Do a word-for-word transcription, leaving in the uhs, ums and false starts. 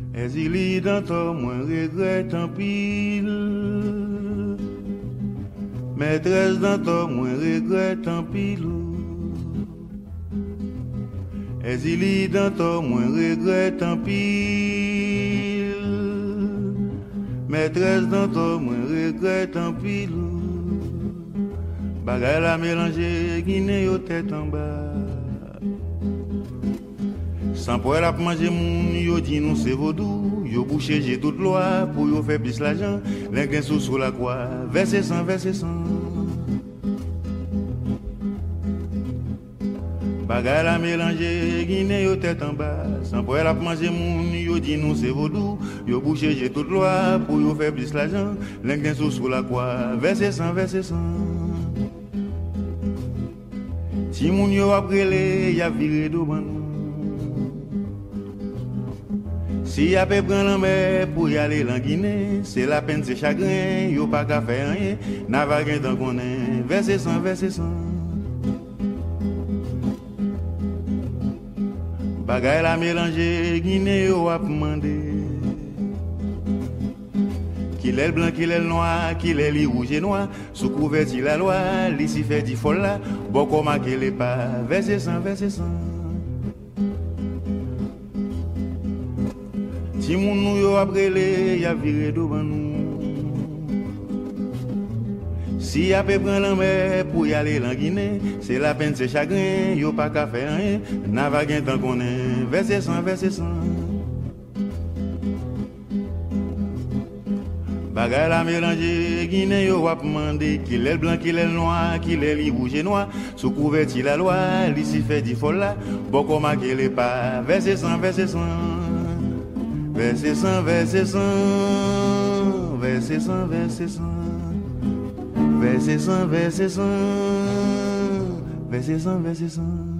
Et il est dans ton moins regrette en pile. Maîtresse dans ton moins regrette en pile. Et il est dans ton moins regrette en pile. Maîtresse dans ton moins regrette en pile. Bagay la mélanger Guinée au tête en bas. Sans pouvoir la manger moun, yo dit nous c'est vaudou. Yo bouché j'ai toute loi pour yo faire plus l'argent. L'un sous sous la croix, verset cent, verset cent. Bagay la mélanger Guinée au tête en bas. Sans pouvoir la manger moun, yo dit nous c'est vaudou. Yo bouché j'ai toute loi pour yo faire plus l'argent. L'un sous sous la croix, verset cent, verset cent. Si moun yo aprele, y a viré do ban. Si y a pe prendre la mer pour y aller en Guinée, c'est la peine, c'est chagrin, yo pas qu'à faire rien, n'a pas qu'un temps qu'on est, verset cent, verset cent. Bagay la mélanger, Guinée yo a demandé. Qu'il est le blanc, qu'il est le noir, qu'il est le rouge et noir, sous couverture la loi, l'ici fait du folle là, bon comme à qu'elle est pas, verset cent, verset cent. Si moun nou yo aprele, y a viré devant nous. Si y a pe prendre la mer pour y aller en Guinée, c'est la peine, c'est chagrin, yo pas qu'à faire rien, n'a pas qu'un temps qu'on est, verset cent, verset cent. Bagay la mélanger, Guinée yo a demandé qu'il est le blanc, qu'il est le noir, qu'il est le rouge et noir, sous couverture la loi, l'ici fait du folle là, bon comme à qu'elle est pas, verset cent, verset cent. Verset cent, verset cent, verset cent, verset cent, verset cent, verset cent, verset cent, verset cent.